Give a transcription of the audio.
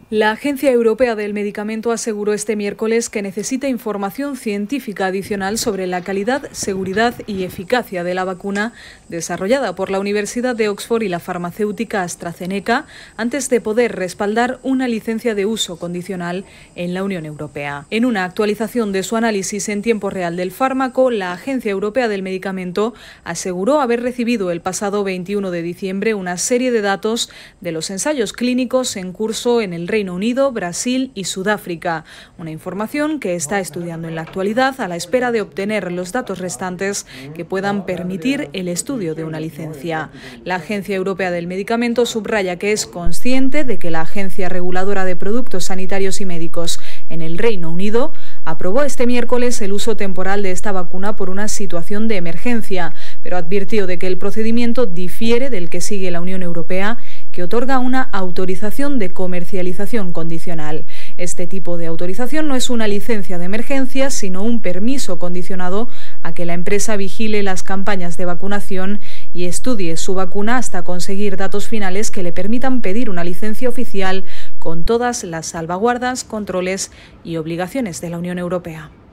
La Agencia Europea del Medicamento aseguró este miércoles que necesita información científica adicional sobre la calidad, seguridad y eficacia de la vacuna desarrollada por la Universidad de Oxford y la farmacéutica AstraZeneca antes de poder respaldar una licencia de uso condicional en la Unión Europea. En una actualización de su análisis en tiempo real del fármaco, la Agencia Europea del Medicamento aseguró haber recibido el pasado 21 de diciembre una serie de datos de los ensayos clínicos en curso en el Reino Unido, Brasil y Sudáfrica, una información que está estudiando en la actualidad a la espera de obtener los datos restantes que puedan permitir el estudio de una licencia. La Agencia Europea del Medicamento subraya que es consciente de que la Agencia Reguladora de Productos Sanitarios y Médicos en el Reino Unido aprobó este miércoles el uso temporal de esta vacuna por una situación de emergencia, pero advirtió de que el procedimiento difiere del que sigue la Unión Europea, que otorga una autorización de comercialización condicional. Este tipo de autorización no es una licencia de emergencia, sino un permiso condicionado a que la empresa vigile las campañas de vacunación y estudie su vacuna hasta conseguir datos finales que le permitan pedir una licencia oficial con todas las salvaguardas, controles y obligaciones de la Unión Europea.